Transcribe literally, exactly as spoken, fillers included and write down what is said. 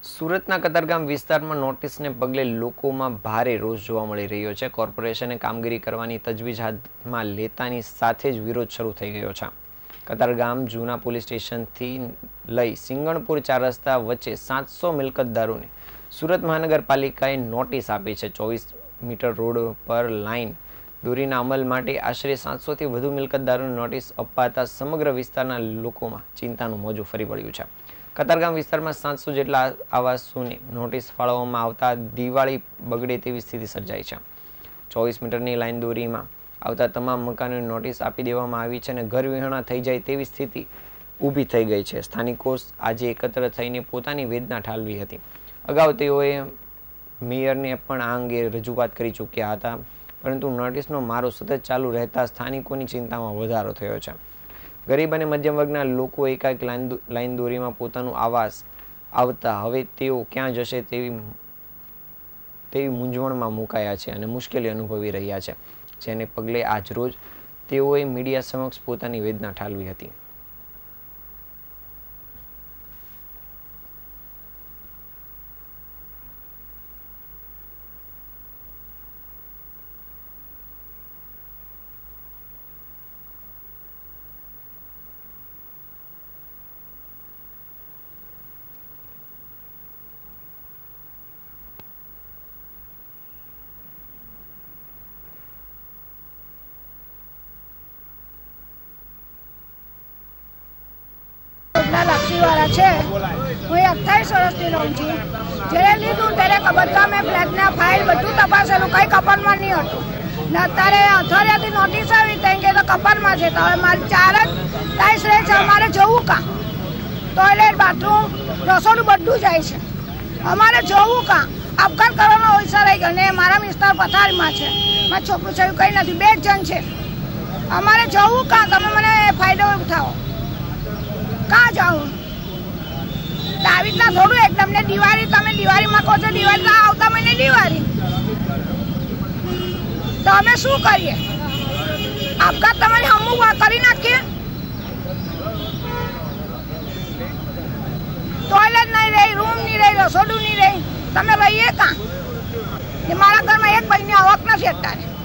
સુરતના કતારગામ વિસ્તારમાં નોટિસને પગલે લોકોમાં ભારે રોષ જોવા મળી રહ્યો છે। કોર્પોરેશને કામગીરી કરવાની તજવીજ હાથમાં લેતાની સાથે જ વિરોધ શરૂ થઈ ગયો છે। કતારગામ જૂના પોલીસ સ્ટેશનથી લઈ સિંગણપુર ચાર રસ્તા વચ્ચે સાતસો મિલકતદારોને સુરત મહાનગરપાલિકાએ નોટિસ આપી છે। ચોવીસ મીટર રોડ પર લાઇન દોરીના અમલ માટે આશરે સાતસોથી વધુ મિલકતદારોને નોટિસ અપાતા સમગ્ર વિસ્તારના લોકોમાં ચિંતાનું મોજું ફરી વળ્યું છે। કતારગામ વિસ્તારમાં સાતસો જેટલા આવાસોને નોટિસ ફાળવવામાં આવતા દિવાળી બગડે તેવી સ્થિતિ સર્જાઈ છે। ચોવીસ મીટરની લાઇન દોરીમાં આવતા તમામ મકાનોને નોટિસ આપી દેવામાં આવી છે અને ઘર વિહોણા થઈ જાય તેવી સ્થિતિ ઊભી થઈ ગઈ છે। સ્થાનિકો આજે એકત્ર થઈને પોતાની વેદના ઠાલવી હતી। અગાઉ તેઓએ મેયરને પણ આ અંગે રજૂઆત કરી ચૂક્યા હતા, પરંતુ નોટિસનો મારો સતત ચાલુ રહેતા સ્થાનિકોની ચિંતામાં વધારો થયો છે। ગરીબ અને મધ્યમ વર્ગના લોકો એકાએક લાઇન દોરીમાં પોતાનું આવાસ આવતા હવે તેઓ ક્યાં જશે તેવી તેવી મૂંઝવણમાં મુકાયા છે અને મુશ્કેલી અનુભવી રહ્યા છે, જેને પગલે આજરોજ તેઓએ મીડિયા સમક્ષ પોતાની વેદના ઠાલવી હતી। લક્ષીવાળા છે। હું અઠ્ઠાવીસ વર્ષથી રહું છું। જ્યારે લીધું ત્યારે બધા મેં ફ્લેટના ફાઇલ બધું તપાસેલું, કંઈ કપાનમાં નહીં હતું ને અત્યારે અઠવાડિયાથી નોટિસ આવી ત્યાં કે તો કપાનમાં છે। તો હવે મારી ચાર જ ટાઈસ રહે છે, અમારે જવું કાં? ટોયલેટ, બાથરૂમ, રસોડું બધું જાય છે, અમારે જવું કાં? આપઘાત કરવાનો હોઈસા રહી ગયો ને મારા વિસ્તાર પથારીમાં છે, મારા છોકરું છે કંઈ નથી, બે જ જણ છે, અમારે જવું કાં? તમે મને ફાયદો ઉઠાવો, કાં જાઉં? આવી રીતના થોડું એકદમ ને દિવાળી તમે દિવાળીમાં કહો છો, દિવાળી આવતા મહિને દિવાળી, તો અમે શું કરીએ? આપઘાત તમે અમુક કરી નાખીએ, ટોયલેટ નહીં રહી, રૂમ નહીં રહી, રસોડું નહીં રહી, તમે રહીએ કાં? મારા ઘરમાં એક ભાઈની આવક નથી અત્યારે।